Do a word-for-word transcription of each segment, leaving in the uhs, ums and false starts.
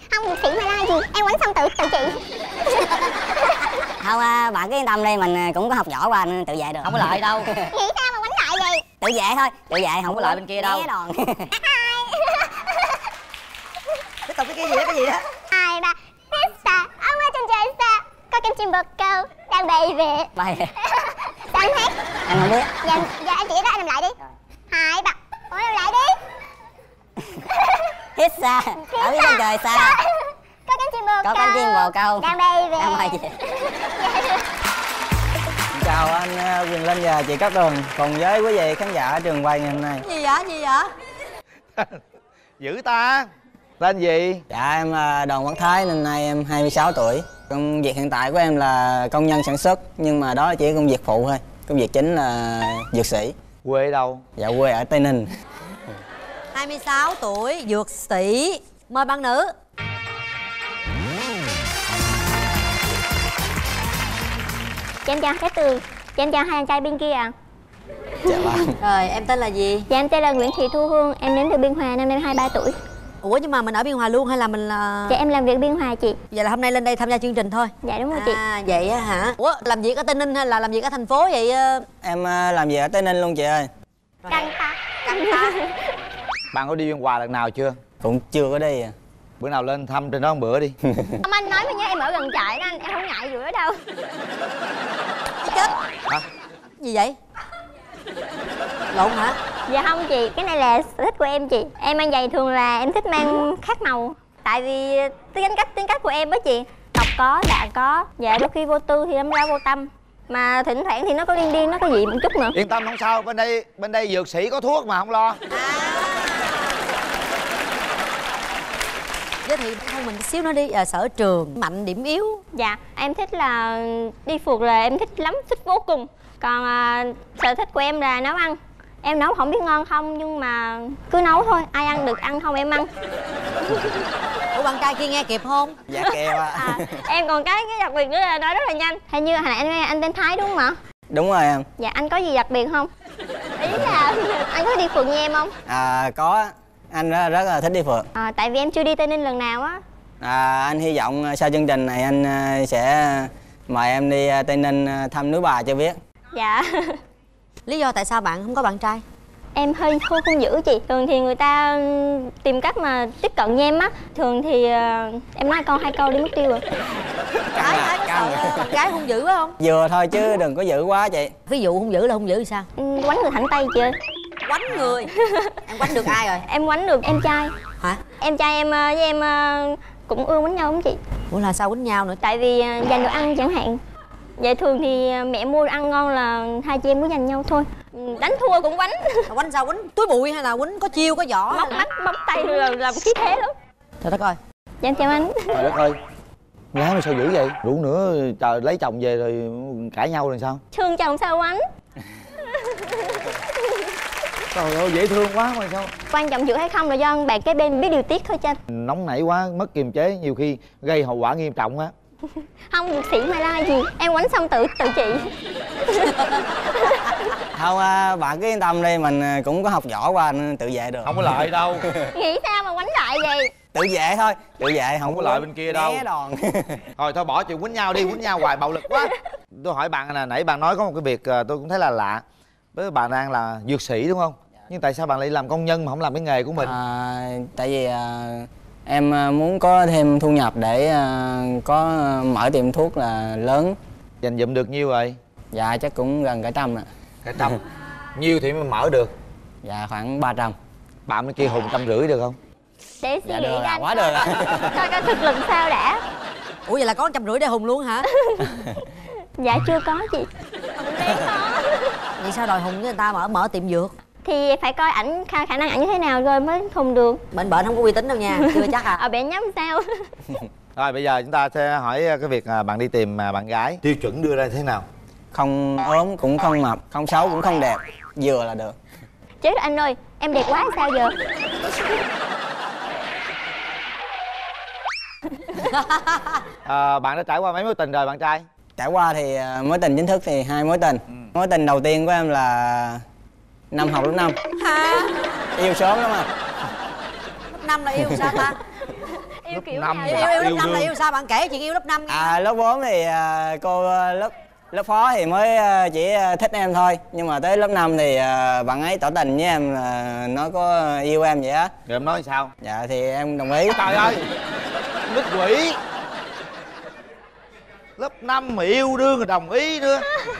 Không, dược sĩ mà la gì, em quánh xong tự tự trị. Không, bạn cứ yên tâm đi, mình cũng có học võ qua nên tự vệ được. Không có lợi đâu. Nghĩ sao mà quánh lại vậy? Tự vệ thôi, tự vệ, Không có lợi bên kia đâu. Đòn. Tiếp tục cái kia gì đó, cái gì đó. Hai ba, hít xa, ông ở trên trời xa, có cánh chim bồ câu đang bay về. Bay về. Sao anh hát? Anh không biết. Dạ, dạ anh chỉ đó, anh làm lại đi. Hai ba, ủa làm lại đi. Hít xa, ở phía trên trời xa. Có cánh chim bồ câu. Có cánh chim bồ câu đang bay về. Đang bay về. Chào anh Quyền Linh và chị Cát Tường cùng với quý vị khán giả trường quay ngày hôm nay. Gì vậy, gì vậy? Dữ ta. Tên gì? Dạ em là Đoàn Văn Thái, năm nay em hai mươi sáu tuổi. Công việc hiện tại của em là công nhân sản xuất, nhưng mà đó chỉ công việc phụ thôi. Công việc chính là dược sĩ. Quê ở đâu? Dạ quê ở Tây Ninh. hai mươi sáu tuổi, dược sĩ. Mời bạn nữ. Dạ em chào Cát Tường. Dạ em chào hai anh trai bên kia ạ. Dạ vâng. Rồi, em tên là gì? Dạ em tên là Nguyễn Thị Thu Hương, em đến từ Biên Hòa, năm nay hai mươi ba tuổi. Ủa nhưng mà mình ở Biên Hòa luôn hay là mình là... Dạ em làm việc Biên Hòa chị. Vậy là hôm nay lên đây tham gia chương trình thôi? Dạ đúng rồi chị. À vậy á hả? Ủa làm việc ở Tây Ninh hay là làm việc ở thành phố vậy? Em làm việc ở Tây Ninh luôn chị ơi. Căng ta. Căng ta. Bạn có đi Biên Hòa lần nào chưa? Cũng chưa có đi à. Bữa nào lên thăm trên đó một bữa đi. Ông anh nói với nhớ em ở gần trại đó anh, em không ngại vụ đó đâu. Chết. Hả? Gì vậy? Lộn hả? Dạ không chị, cái này là sở thích của em chị. Em mang giày thường là em thích mang khác màu. Tại vì tính cách tính cách của em á chị. Đọc có, đạ có. Dạ đôi khi vô tư thì đâm ra vô tâm. Mà thỉnh thoảng thì nó có điên điên, nó có dị một chút nữa. Yên tâm không sao, bên đây bên đây dược sĩ có thuốc mà không lo. Giới thiệu bản thân mình xíu nữa đi, à, sở trường, mạnh điểm yếu. Dạ, em thích là đi phượt là em thích lắm, thích vô cùng. Còn à, sở thích của em là nấu ăn. Em nấu không biết ngon không nhưng mà cứ nấu thôi, ai ăn được ăn không em ăn. Ủa bạn trai kia nghe kịp không? Dạ kèo ạ. À, em còn cái cái đặc biệt nữa là nói rất là nhanh. Hình như hồi nãy anh nói anh tên Thái đúng không ạ? Đúng rồi em. Dạ anh có gì đặc biệt không? Ý là anh có đi phượt như em không? À có, anh rất, rất là thích đi phượt. À, tại vì em chưa đi Tây Ninh lần nào á. À, anh hy vọng sau chương trình này anh sẽ mời em đi Tây Ninh thăm núi Bà cho biết. Dạ. Lý do tại sao bạn không có bạn trai? Em hơi khô không giữ chị. Thường thì người ta tìm cách mà tiếp cận với em á. Thường thì uh, em nói câu hai câu đi mất tiêu rồi. Thái, Thái có sợ bạn gái hung dữ phải không? Vừa thôi chứ đừng có dữ quá chị. Ví dụ hung dữ là hung dữ thì sao? Ừ, quánh người thẳng tay chị ơi. Quánh người? Em quánh được ai rồi? Em quánh được em trai. Hả? Em trai em với em cũng ưa quánh nhau lắm chị. Ủa là sao quánh nhau nữa? Tại vì dành đồ ăn chẳng hạn. Vậy thường thì mẹ mua ăn ngon là hai chị em cứ giành nhau thôi. Đánh thua cũng quánh. Quánh sao? Quánh túi bụi hay là quánh có chiêu có võ? Móc mắt bấm tay là làm khí thế lắm. Trời đất ơi. Dạ em chào anh. Trời đất ơi, gái mà sao dữ vậy? Rủ nữa trời lấy chồng về rồi cãi nhau rồi sao? Thương chồng sao quánh. Trời ơi dễ thương quá mà sao? Quan trọng giữ hay không là do bạn cái bên biết điều tiết thôi cho anh. Nóng nảy quá, mất kiềm chế, nhiều khi gây hậu quả nghiêm trọng á. Không, dược sĩ mà la gì, em quánh xong tự tự trị. Không, bạn cứ yên tâm đi, mình cũng có học võ qua nên tự vệ được. Không có lợi đâu. Nghĩ sao mà quánh lại vậy? Tự vệ thôi, tự vệ không, Không có lợi bên kia đâu. Né đòn. Thôi thôi bỏ chuyện quýnh nhau đi, quýnh nhau hoài bạo lực quá. Tôi hỏi bạn là nãy bạn nói có một cái việc tôi cũng thấy là lạ. Với bạn đang là dược sĩ đúng không? Nhưng tại sao bạn lại làm công nhân mà không làm cái nghề của mình? À, tại vì à, em muốn có thêm thu nhập để à, có mở tiệm thuốc là lớn. Dành dụm được nhiêu rồi? Dạ chắc cũng gần cả trăm ạ. Cả trăm. Nhiêu thì mới mở được? Dạ khoảng ba trăm. Bạn bên kia hùng trăm rưỡi được không? Để suy Dạ nghĩ được anh quá được ạ. coi coi thực lực sao đã. Ủa vậy là có trăm rưỡi để hùng luôn hả? Dạ chưa có chị. Vậy sao đòi hùng với người ta mở mở tiệm dược? Thì phải coi ảnh khả, khả năng ảnh như thế nào rồi mới hùng được. Bệnh bệnh không có uy tín đâu nha, chưa chắc à. Ở bệnh nhắm sao? Rồi bây giờ chúng ta sẽ hỏi cái việc bạn đi tìm bạn gái. Tiêu chuẩn đưa ra thế nào? Không ốm cũng không mập, không xấu cũng không đẹp, vừa là được. Chết rồi anh ơi, em đẹp quá sao giờ? À, bạn đã trải qua mấy mối tình rồi bạn trai? Trải qua thì mối tình chính thức thì hai mối tình. Ừ. Mối tình đầu tiên của em là năm học lớp năm. Hả? Yêu sớm lắm à. Lớp năm là yêu sao ta? Yêu kiểu năm nào? Yêu, gặp yêu lớp yêu năm là đương. yêu sao? Bạn kể chuyện yêu lớp năm nghe. À lớp bốn thì à, cô à, lớp lớp phó thì mới à, chỉ à, thích em thôi, nhưng mà tới lớp năm thì à, bạn ấy tỏ tình với em là nó có yêu em vậy á. Rồi em nói sao? Dạ thì em đồng ý. Trời ơi, nghịch quỷ. Lớp năm mà yêu đương rồi đồng ý nữa.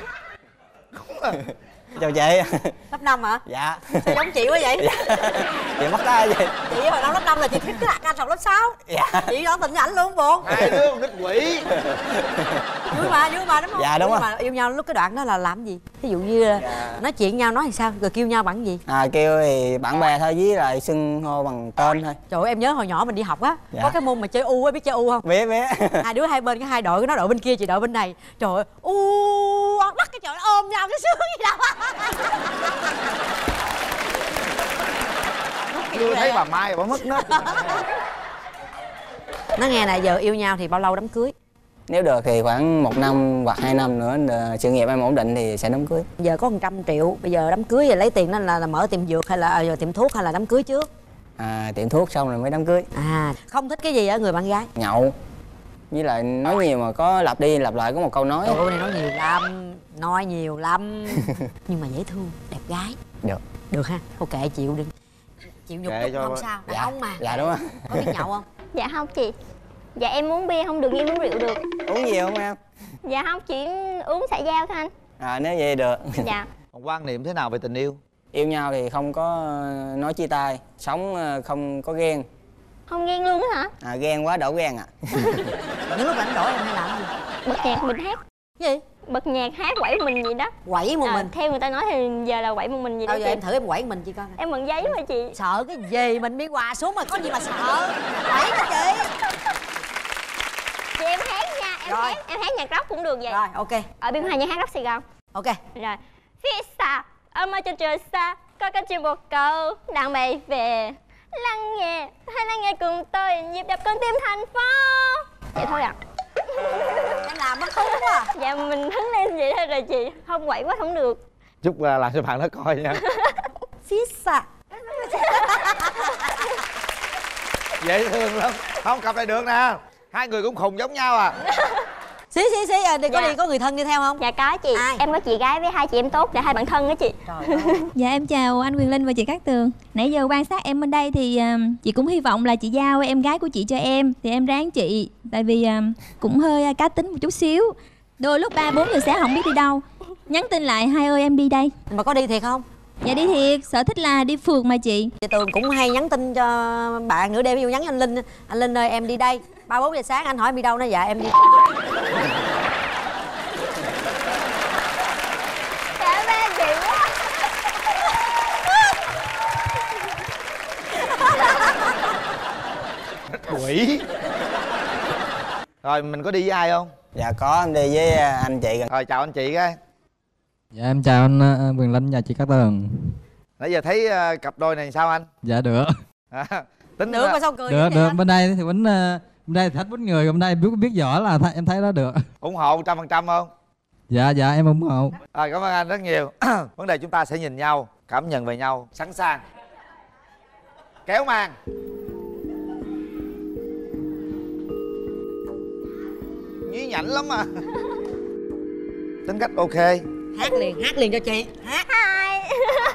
Chào chị. Lớp năm hả? Dạ. Sao giống chị quá vậy? Dạ. Chị bắt tay gì? Chị hồi đó lớp năm là chị thích cái anh học lớp sáu. Dạ. Chị tỏ tình với ảnh luôn buồn. Hai đứa nghịch quỷ. Vui mà, vui mà đúng không? Dạ, đúng Vui rồi. mà yêu nhau lúc cái đoạn đó là làm gì? Ví dụ như là Dạ. nói chuyện nhau nói thì sao? Rồi kêu nhau bằng gì? À kêu thì bạn bè thôi, với lại xưng hô bằng tên thôi. Trời ơi, em nhớ hồi nhỏ mình đi học á, Dạ. có cái môn mà chơi u á, biết chơi u không? Biết biết. Hai đứa hai bên cái hai đội, nó đội bên kia chị đội bên này. Trời ơi, u đất cái trời ôm nhau cái sướng gì đâu. Chưa thấy bà Mai bà mất nết. Nó nghe này, giờ yêu nhau thì bao lâu đám cưới? Nếu được thì khoảng một năm hoặc hai năm nữa ờ, sự nghiệp em ổn định thì sẽ đám cưới. Giờ có một trăm triệu, bây giờ đám cưới thì lấy tiền đó là, là mở tiệm dược hay là à, tiệm thuốc hay là đám cưới trước? À, tiệm thuốc xong rồi mới đám cưới. À, không thích cái gì ở người bạn gái? Nhậu. Với lại nói nhiều mà có lặp đi lặp lại có một câu nói. Trời ơi, này nói nhiều lắm, nói nhiều lắm. Nhưng mà dễ thương, đẹp gái. Được. Được ha, ok chịu đi. Chịu nhục Kệ chút cho không bà. sao, đàn Dạ. ông mà. Dạ đúng rồi. Có biết nhậu không? Dạ không chị. Dạ em uống bia không được nhưng uống rượu được. Uống nhiều không em? Dạ không, chỉ uống xã giao thôi anh. À nếu vậy được. Dạ. Còn quan niệm thế nào về tình yêu? Yêu nhau thì không có ờ, nói chia tay, sống ờ, không có ghen. Không ghen luôn á hả? À ghen quá đổ ghen à. Những lúc rảnh rỗi em hay làm gì? Bật nhạc mình hát. Cái gì? Bật nhạc hát quẩy mình gì đó. Quẩy một À, mình. theo người ta nói thì giờ là quẩy một mình gì đó Bao giờ chị. em thử em quẩy mình chị coi. Em mượn giấy mà chị. Sợ cái gì, mình đi quà xuống mà có gì mà sợ. Quẩy đó chị. Chị em hát nha, em Rồi. hát, em hát nhạc rock cũng được vậy. Rồi, ok. Ở biên hòa nhà hát rock Sài Gòn. Ok. Rồi. Phía xa, ở mơ trên trời xa, có cánh chim bồ câu đang bay về. Lắng nghe, hãy lắng nghe cùng tôi nhịp đập con tim thành phố. Vậy thôi ạ. Em làm mất hứng quá à. Dạ mình hứng lên vậy thôi rồi chị. Không quậy quá không được. Chúc là làm cho bạn nó coi nha. Phía xa. Dễ thương lắm. Không cặp này được nè. Hai người cũng khùng giống nhau à. Xí xí xí, à, đi có Dạ. đi có người thân đi theo không? Dạ có chị. Ai? Em có chị gái với hai chị em tốt, là hai bạn thân đó chị. Trời ơi. Dạ em chào anh Quyền Linh và chị Cát Tường. Nãy giờ quan sát em bên đây thì uh, chị cũng hy vọng là chị giao em gái của chị cho em. Thì em ráng chị, tại vì uh, cũng hơi uh, cá tính một chút xíu. Đôi lúc ba bốn giờ sáng không biết đi đâu, nhắn tin lại hai ơi em đi đây. Mà có đi thiệt không? Dạ đi thiệt, sở thích là đi phượt mà chị. Chị Tường cũng hay nhắn tin cho bạn nửa đêm, ví dụ nhắn anh Linh, anh Linh ơi em đi đây. Ba bốn giờ sáng anh hỏi em đi đâu, nó dạ em đi. Cảm ơn chị quá. Quỷ. Rồi mình có đi với ai không? Dạ có, em đi với ờ, anh chị gần. Rồi chào anh chị cái. Dạ em chào anh uh, Quyền Linh và chị Cát Tường. Nãy giờ thấy uh, cặp đôi này sao anh? Dạ được. À, tính Được uh, mà sao cười Được vậy được, anh? bên đây thì bánh uh, bên đây thì thích bánh người, bên đây biết biết võ là th em thấy đó được. ủng hộ trăm phần trăm không? Dạ dạ em ủng hộ. À, cảm ơn anh rất nhiều. Vấn đề chúng ta sẽ nhìn nhau, cảm nhận về nhau, sẵn sàng. Kéo màn. Nhí nhảnh lắm mà. Tính cách ok. Hát liền, hát liền cho chị. Hát. Hai.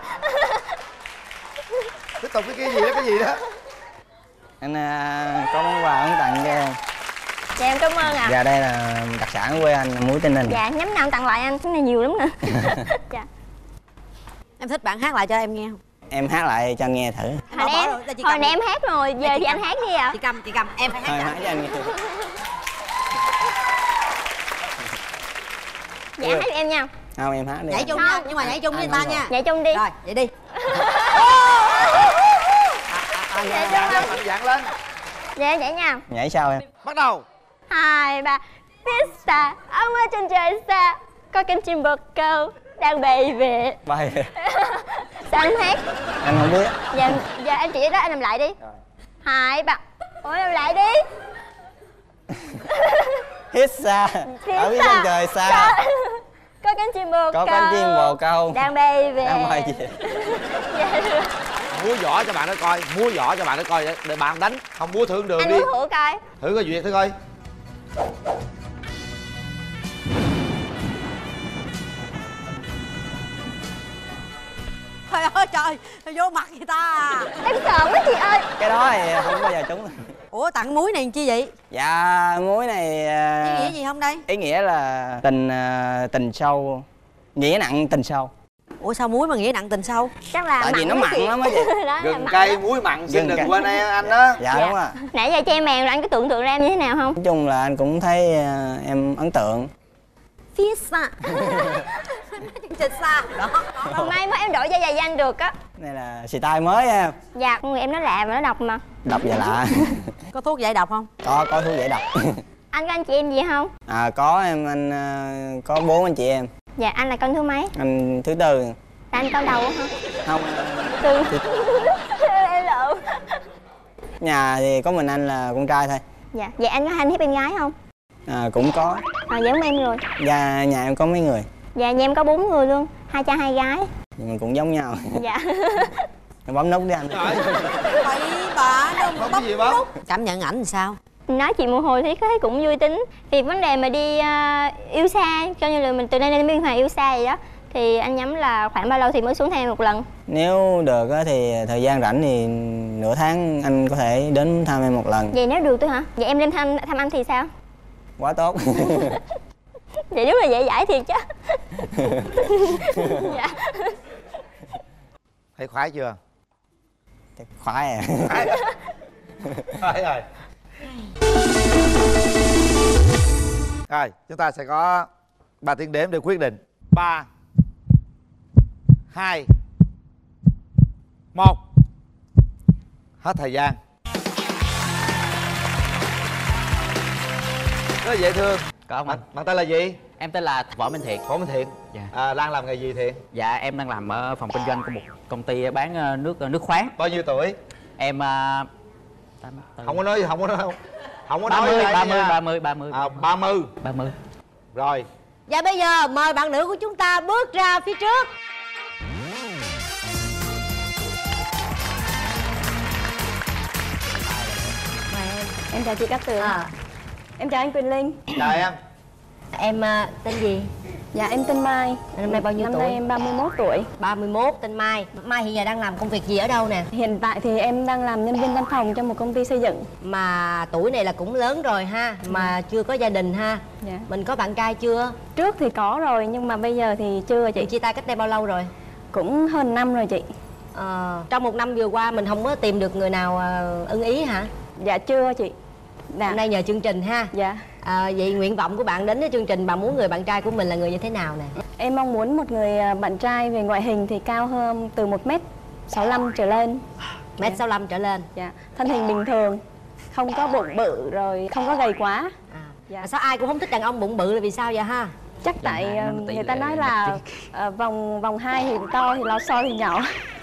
Tiếp tục cái kia gì đó, cái gì đó. Anh à, có món quà muốn tặng cho em. Dạ em cảm ơn ạ. Dạ đây là đặc sản của quê anh, muối tinh hình. Dạ nhắm nào em tặng lại anh, cái này nhiều lắm nè. Dạ. Em thích bạn hát lại cho em nghe không? Em hát lại cho nghe thử. Hồi Bỏ nãy rồi, em, để chị hồi cầm. nãy em hát rồi, giờ Để chị thì anh cầm. hát đi ạ. Chị cầm, chị cầm, em phải Thôi hát hát cho. cho anh nghe. Dạ hát cho em nha. Không em hát đi. Nhảy chung nha, nhưng mà nhảy chung với Anh người ta không nha. Nhảy chung đi. Rồi, vậy đi. Nhảy chung không? Mạnh dạn lên. Dạ nhảy nha. Nhảy sao em? Bắt đầu. Hai ba. Phía xa, ở mơ trên trời xa, có cánh chim bồ câu đang bay về. Bay. Sao anh hát? Em không biết. Dạ, dạ anh chỉ đó anh làm lại đi. Hai ba. Ủa làm lại đi. Hít xa. Phía Ở phía xa, chân trời xa. xa. Có cánh chim bồ câu Có cánh chim bồ câu đang bay về. Đang bay về. Dạ được. múa võ cho bạn đó coi, múa võ cho bạn đó coi để, để bạn đánh, không múa thượng đường Anh đi. muốn thử coi. Thử coi Duyệt thử coi. Trời ơi trời, vô mặt người ta à. Em sợ quá chị ơi. Cái đó thì không bao giờ trúng. Ủa tặng muối này làm chi vậy? Dạ muối này Ý nghĩa gì không đây? ý nghĩa là tình à, tình sâu, nghĩa nặng tình sâu. Ủa sao muối mà nghĩa nặng tình sâu? Chắc là Tại vì nó quá mặn chị. lắm á chị. Đó là Gừng mặn cay đó. muối mặn xin Gừng đừng cay. quên anh đó. Dạ, Dạ. đúng rồi. Nãy giờ cho em mèo rồi anh có tưởng tượng ra em như thế nào không? Nói chung là anh cũng thấy à, em ấn tượng. Phía xa. Chương trình xa. Đó. Còn may mốt em đổi da dày cho anh được á. Này là xì tai mới em. Dạ, con người em nó lạ mà nó độc mà. Đọc và lạ. Có thuốc giải độc không? Có có thuốc giải độc. Anh có anh chị em gì không? À có em, anh à, có bốn anh chị em. Dạ, anh là con thứ mấy? Anh thứ tư. Là anh con đầu hả? Không, Tư. Em lộn. nhà thì có mình anh là con trai thôi. Dạ, vậy anh có hay hiếp em gái không? À, cũng có. À, giống em rồi. Nhà, nhà em có mấy người. Dạ, nhà em có bốn người luôn, hai cha hai gái. Nhưng mà cũng giống nhau. Dạ. Em bấm nút đi anh. Trời, Bậy bạ đâu mà không bấm có gì bấm. nút. Cảm nhận ảnh thì sao? Nói chị một hồi thì thấy cũng vui tính. Thì vấn đề mà đi uh, yêu xa, cho như là mình từ nay đến biên hòa yêu xa vậy đó, thì anh nhắm là khoảng bao lâu thì mới xuống thăm em một lần? Nếu được á thì thời gian rảnh thì nửa tháng anh có thể đến thăm em một lần. Vậy nếu được tôi hả? Vậy em lên thăm thăm anh thì sao? Quá tốt. Vậy đúng là dễ dãi thiệt chứ. Dạ. Thấy khoái chưa? Chắc khoái à. Khoái rồi. Rồi, chúng ta sẽ có ba tiếng đếm để quyết định. Ba, hai, một. Hết thời gian. Rất là dễ thương. Có không Bạn, anh? bạn tên là gì? Em tên là Võ Minh Thiện. Võ Minh Thiện. Dạ. À, đang làm nghề gì Thiện? Dạ em đang làm ở phòng kinh doanh của một công ty bán ờ, nước nước khoáng. Bao nhiêu tuổi? Em uh, tám mươi tư. Không có nói, không có nói không. Không có ba nói mươi, với ba ai mươi, nha. ba mươi, ba mươi. À, ba mươi. ba mươi. Rồi. Và bây giờ mời bạn nữ của chúng ta bước ra phía trước. Em chào chị Cát Tường. À, Em chào anh Quyền Linh. Chào em. em à, tên gì? Dạ em tên Mai. Năm nay bao nhiêu Năm tuổi? nay em ba mươi mốt tuổi. ba mươi mốt, tên Mai. Mai hiện giờ đang làm công việc gì ở đâu nè? Hiện tại thì em đang làm nhân viên văn phòng trong một công ty xây dựng. Mà tuổi này là cũng lớn rồi ha, mà chưa có gia đình ha. Dạ. Mình có bạn trai chưa? Trước thì có rồi nhưng mà bây giờ thì chưa rồi Chị chị. chia tay cách đây bao lâu rồi? Cũng hơn năm rồi chị. Ờ, trong một năm vừa qua mình không có tìm được người nào à, ưng ý hả? Dạ chưa chị. Dạ. Hôm nay nhờ chương trình ha. Dạ. À, vậy nguyện vọng của bạn đến với chương trình, bạn muốn người bạn trai của mình là người như thế nào nè? Em mong muốn một người à, bạn trai về ngoại hình thì cao hơn từ một mét sáu lăm trở lên. Mét sáu lăm trở lên. Dạ. Thân hình bình thường, không có bụng bự rồi không có gầy quá. À. Dạ. Mà sao ai cũng không thích đàn ông bụng bự là vì sao vậy ha? Chắc tại hai nó à, tỷ người ta lệ nói nhất là trí. à, vòng vòng hai thì to thì lò xo thì nhỏ.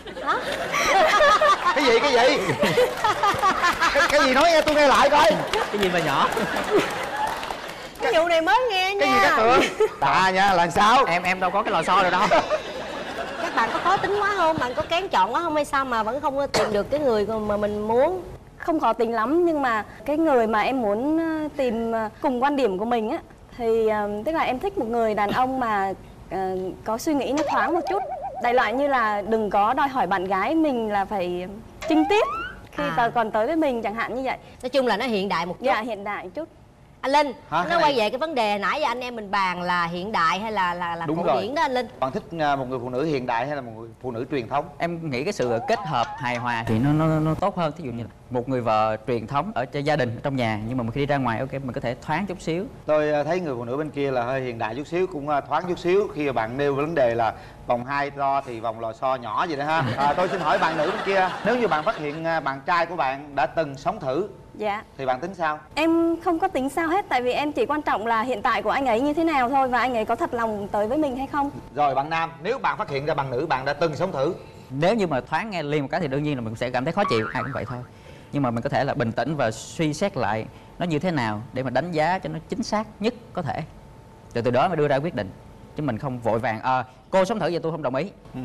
Cái gì cái gì? cái, cái gì nói nghe tôi nghe lại coi. Cái gì mà nhỏ? Cái vụ này mới nghe nha. Cái gì Cát Tường? Tạ nha, là sao? Em em đâu có cái lò xo đâu đâu. Các bạn có khó tính quá không? Bạn có kén chọn quá không hay sao mà vẫn không có tìm được cái người mà mình muốn? Không khó tính lắm nhưng mà cái người mà em muốn ờ, tìm ờ, cùng quan điểm của mình á thì ờ, tức là em thích một người đàn ông mà ờ, có suy nghĩ nó thoáng một chút, đại loại như là đừng có đòi hỏi bạn gái mình là phải trinh tiết khi À. tờ còn tới với mình chẳng hạn như vậy. Nói chung là nó hiện đại một chút. Dạ hiện đại chút. Anh Linh, Hả? nó Cái quay này- về cái vấn đề nãy giờ anh em mình bàn là hiện đại hay là là là Đúng cổ rồi. điển đó anh Linh. Bạn thích à, một người phụ nữ hiện đại hay là một người phụ nữ truyền thống? Em nghĩ cái sự kết hợp hài hòa thì nó nó nó tốt hơn. Thí dụ như là một người vợ truyền thống ở cho gia đình trong nhà, nhưng mà khi đi ra ngoài ok mình có thể thoáng chút xíu. Tôi à, thấy người phụ nữ bên kia là hơi hiện đại chút xíu, cũng à, thoáng chút xíu. Khi mà bạn nêu vấn đề là vòng hai to thì vòng lò xo nhỏ vậy đó ha. À, tôi xin hỏi bạn nữ bên kia, nếu như bạn phát hiện à, bạn trai của bạn đã từng sống thử Dạ. thì bạn tính sao? Em không có tính sao hết tại vì em chỉ quan trọng là hiện tại của anh ấy như thế nào thôi và anh ấy có thật lòng tới với mình hay không. Rồi bạn nam, nếu bạn phát hiện ra bạn nữ bạn đã từng sống thử Nếu như mà thoáng nghe liền một cái thì đương nhiên là mình sẽ cảm thấy khó chịu, ai cũng vậy thôi. Nhưng mà mình có thể là bình tĩnh và suy xét lại nó như thế nào để mà đánh giá cho nó chính xác nhất có thể. Rồi từ đó mới đưa ra quyết định. Chứ mình không vội vàng à, cô sống thử vậy tôi không đồng ý. ừ.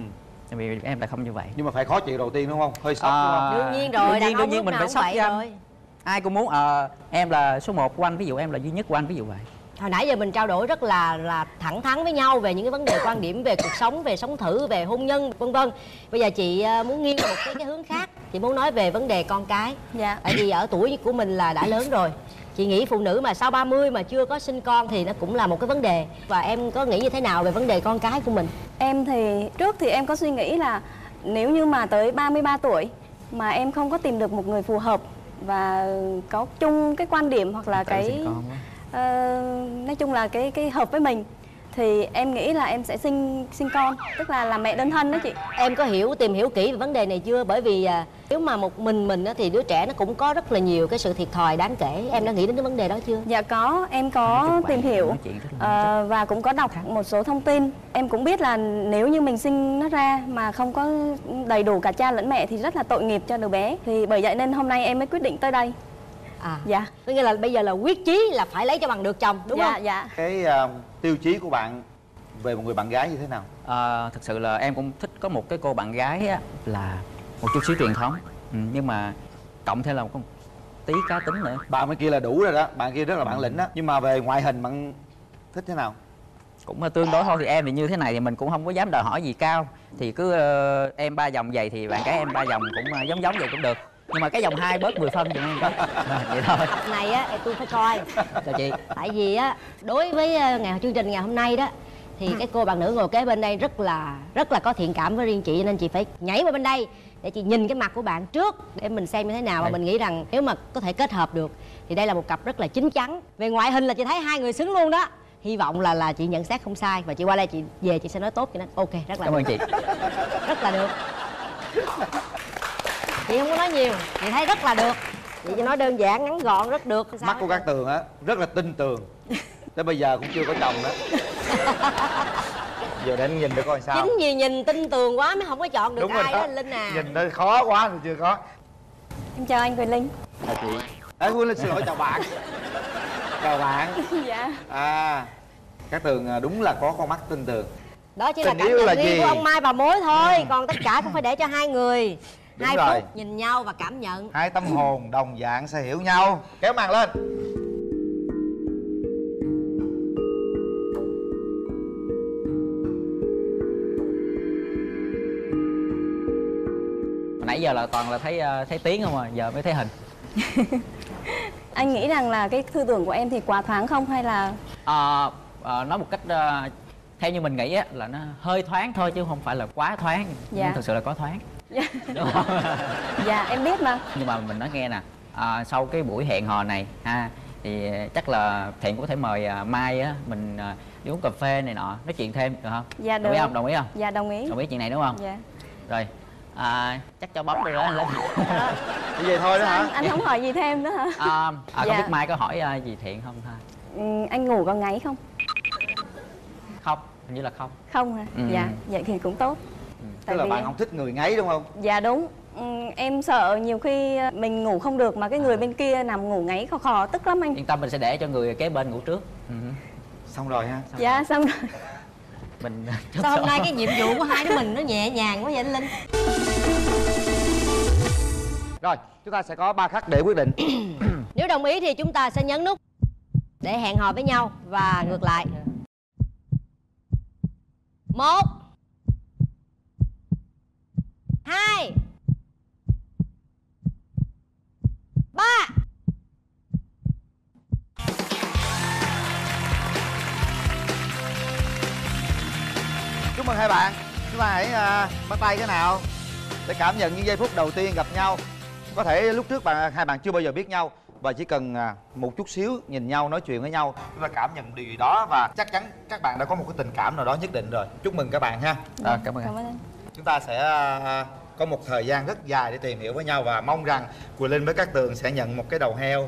Tại vì em lại không như vậy. Nhưng mà phải khó chịu đầu tiên đúng không? Hơi sốc À, đúng không? Đương nhiên rồi, đương đàn nhiên, ông đương nhiên lúc mình nào phải cũng sốc vậy chứ anh. rồi. Ai cũng muốn ờ, em là số một của anh, ví dụ em là duy nhất của anh, ví dụ vậy. Hồi nãy giờ mình trao đổi rất là là thẳng thắn với nhau về những cái vấn đề quan điểm về cuộc sống, về sống thử, về hôn nhân vân vân. Bây giờ chị à, muốn nghiêng một cái, cái hướng khác. Chị muốn nói về vấn đề con cái. Dạ. Tại vì ở tuổi của mình là đã lớn rồi. Chị nghĩ phụ nữ mà sau ba mươi mà chưa có sinh con thì nó cũng là một cái vấn đề. Và em có nghĩ như thế nào về vấn đề con cái của mình? Em thì trước thì em có suy nghĩ là nếu như mà tới ba mươi ba tuổi mà em không có tìm được một người phù hợp và có chung cái quan điểm hoặc là Tự cái sinh con quá. ờ, nói chung là cái cái hợp với mình, thì em nghĩ là em sẽ sinh sinh con, tức là làm mẹ đơn thân đó chị. Em có hiểu, tìm hiểu kỹ về vấn đề này chưa? Bởi vì à, nếu mà một mình mình á, thì đứa trẻ nó cũng có rất là nhiều cái sự thiệt thòi đáng kể. Em đã nghĩ đến cái vấn đề đó chưa? Dạ có, em có tìm hiểu ờ, và cũng có đọc một số thông tin. Em cũng biết là nếu như mình sinh nó ra mà không có đầy đủ cả cha lẫn mẹ thì rất là tội nghiệp cho đứa bé. Thì bởi vậy nên hôm nay em mới quyết định tới đây. À, Dạ. có nghĩa là bây giờ là quyết chí là phải lấy cho bằng được chồng, đúng Dạ không? dạ. Cái ờ, tiêu chí của bạn về một người bạn gái như thế nào? À, thực sự là em cũng thích có một cái cô bạn gái á, là một chút xíu truyền thống, ừ, nhưng mà cộng thêm là một con tí cá tính nữa. Bạn bên kia là đủ rồi đó, bạn kia rất là bản lĩnh đó. Nhưng mà về ngoại hình bạn thích thế nào? Cũng tương đối thôi, thì em thì như thế này thì mình cũng không có dám đòi hỏi gì cao. Thì cứ uh, em ba vòng vậy thì bạn gái em ba vòng cũng uh, giống giống vậy cũng được. Nhưng mà cái vòng hai bớt mười phân cho em đó. Vậy thôi. Tập này á tôi phải coi. Chào chị. Tại vì á đối với ngày chương trình ngày hôm nay đó thì cái cô bạn nữ ngồi kế bên đây rất là rất là có thiện cảm với riêng chị, nên chị phải nhảy vào bên đây để chị nhìn cái mặt của bạn trước để mình xem như thế nào. Và mình nghĩ rằng nếu mà có thể kết hợp được thì đây là một cặp rất là chín chắn. Về ngoại hình là chị thấy hai người xứng luôn đó. Hy vọng là là chị nhận xét không sai và chị qua đây chị về chị sẽ nói tốt cho nó. Ok, rất là Cảm ơn được. chị. Rất là được. Chị không có nói nhiều, chị thấy rất là được. Chị chỉ nói đơn giản ngắn gọn rất được. Sao Mắt của Cát Tường á rất là tin tường. Tới bây giờ cũng chưa có chồng đó. Giờ để anh nhìn được coi sao. Chính vì nhìn tin tường quá mới không có chọn được. Đúng ai đó, đó Linh à. Nhìn nó khó quá thì chưa có. Em chào anh Quyền Linh. Chào chị. Ê, Quyền Linh xin lỗi, chào bạn. Chào bạn. Dạ. À, Cát Tường đúng là có con mắt tin tường. Đó chỉ là Tình cảm yêu nhận là riêng gì? của ông Mai bà Mối thôi. Ừ. Còn tất cả cũng phải để cho hai người. Đúng hai rồi. phút nhìn nhau và cảm nhận. Hai tâm hồn đồng dạng sẽ hiểu nhau. Kéo màn lên. Nãy giờ là toàn là thấy uh, thấy tiếng không à, giờ mới thấy hình. Anh nghĩ rằng là cái tư tưởng của em thì quá thoáng không hay là À, à, nói một cách uh, theo như mình nghĩ á, là nó hơi thoáng thôi chứ không phải là quá thoáng. Dạ. Nhưng thực sự là có thoáng. Dạ. Đúng không? Dạ em biết mà. Nhưng mà mình nói nghe nè, à, sau cái buổi hẹn hò này ha, thì chắc là Thiện cũng có thể mời uh, Mai á, mình uh, đi uống cà phê này nọ, nói chuyện thêm được không? Dạ được. Đồng ý không? Đồng ý không? Dạ đồng ý. Đồng ý chuyện này đúng không? Dạ. Rồi, à, chắc cho bấm được đó anh Linh. Như vậy thôi đó hả? Anh, anh không hỏi gì thêm nữa hả? À, à, không Dạ. biết Mai có hỏi uh, gì Thiện không ha? Ừ, anh ngủ có ngáy không? Không, hình như là không. Không hả? Ừ. Dạ, vậy thì cũng tốt. Tức Tại là vì bạn em- không thích người ngáy đúng không? Dạ đúng. Ừ, em sợ nhiều khi mình ngủ không được mà cái người bên kia nằm ngủ ngáy khò khò tức lắm anh. Yên tâm, mình sẽ để cho người kế bên ngủ trước. Ừ. Xong rồi ha. Xong Dạ xong rồi. Mình Sao hôm nay cái nhiệm vụ của hai đứa mình nó nhẹ nhàng quá vậy anh Linh? Rồi, chúng ta sẽ có ba khắc để quyết định. Nếu đồng ý thì chúng ta sẽ nhấn nút để hẹn hò với nhau và ngược lại. Một, hai, ba. Chúc mừng hai bạn. Chúng ta hãy uh, bắt tay cái nào để cảm nhận những giây phút đầu tiên gặp nhau. Có thể lúc trước bạn hai bạn chưa bao giờ biết nhau và chỉ cần uh, một chút xíu nhìn nhau, nói chuyện với nhau, chúng ta cảm nhận điều gì đó và chắc chắn các bạn đã có một cái tình cảm nào đó nhất định rồi. Chúc mừng các bạn ha. À, cảm ơn Cảm anh. ơn anh. Chúng ta sẽ uh, có một thời gian rất dài để tìm hiểu với nhau và mong rằng Quyền Linh với Cát Tường sẽ nhận một cái đầu heo.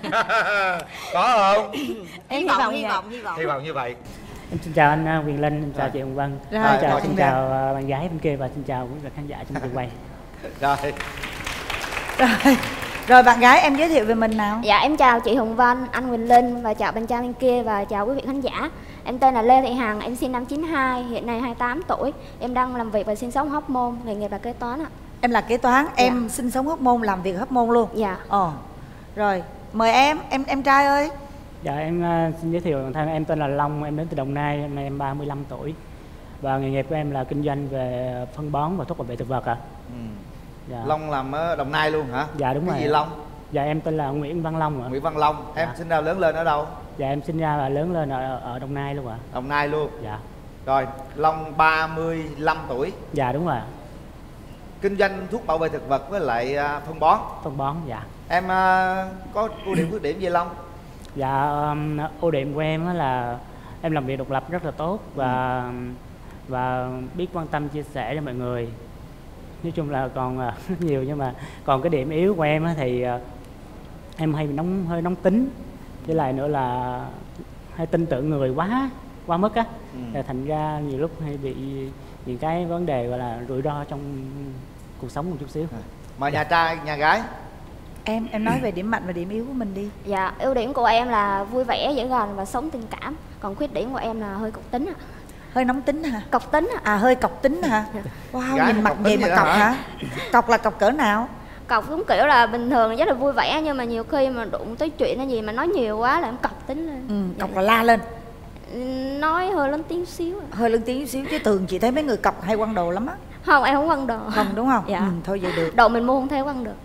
Có không? Hy Hy vọng, vọng hy vậy. vọng, hy vọng. Hy vọng như vậy. Em xin chào anh Quyền Linh, xin chào Rồi. chị Hồng Vân, Rồi, xin chào, rồi, xin xin chào uh, bạn gái bên kia và xin chào quý vị khán giả trong trường quay. Rồi. Rồi, Rồi bạn gái em giới thiệu về mình nào. Dạ em chào chị Hồng Vân, anh Quỳnh Linh và chào bạn trai bên kia và chào quý vị khán giả. Em tên là Lê Thị Hằng, em sinh năm chín hai, hiện nay hai mươi tám tuổi. Em đang làm việc và sinh sống Hóc Môn, nghề nghiệp là kế toán ạ. Em là kế toán, em Dạ. sinh sống Hóc Môn, làm việc Hóc Môn luôn. Dạ. Ồ. Rồi, mời em, em em trai ơi. Dạ em uh, xin giới thiệu bản thân, em tên là Long, em đến từ Đồng Nai, hôm nay em ba mươi lăm tuổi. Và nghề nghiệp của em là kinh doanh về phân bón và thuốc bảo vệ thực vật ạ. Ừ. Dạ. Long làm ở Đồng Nai luôn hả? Dạ đúng cái rồi. gì Long? Dạ em tên là Nguyễn Văn Long ạ. Nguyễn Văn Long. Em Dạ. sinh ra lớn lên ở đâu? Dạ em sinh ra và lớn lên ở, ở Đồng Nai luôn ạ. Đồng Nai luôn. Dạ. Rồi, Long ba mươi lăm tuổi. Dạ đúng rồi. Kinh doanh thuốc bảo vệ thực vật với lại uh, phân bón. Phân bón, dạ. Em uh, có ưu điểm khuyết điểm gì Long? Dạ um, ưu điểm của em là em làm việc độc lập rất là tốt và ừ. và biết quan tâm chia sẻ cho mọi người. Nói chung là còn uh, nhiều, nhưng mà còn cái điểm yếu của em á thì uh, em hay bị nóng hơi nóng tính, với lại nữa là hay tin tưởng người quá quá mức á. Ừ. Thành ra nhiều lúc hay bị những cái vấn đề gọi là rủi ro trong cuộc sống một chút xíu. Mà nhà trai, nhà gái? Em em nói về điểm mạnh và điểm yếu của mình đi. Dạ, ưu điểm của em là vui vẻ, dễ gần và sống tình cảm. Còn khuyết điểm của em là hơi cộc tính ạ. Hơi nóng tính hả? Cộc tính ạ. À hơi cọc tính hả? Wow, Gái nhìn mặt cọc gì tính mà vậy cọc hả? hả? Cọc là cọc cỡ nào? Cọc đúng kiểu là bình thường rất là vui vẻ, nhưng mà nhiều khi mà đụng tới chuyện hay gì mà nói nhiều quá là em cọc tính lên. Ừ, cọc là la lên. Nói hơi lớn tiếng xíu. Hơi lớn tiếng xíu chứ thường chị thấy mấy người cọc hay quăng đồ lắm á. Không, em không quăng đồ. Không đúng không? Dạ. Ừ, thôi vậy được. Đồ mình mua không thể quăng được.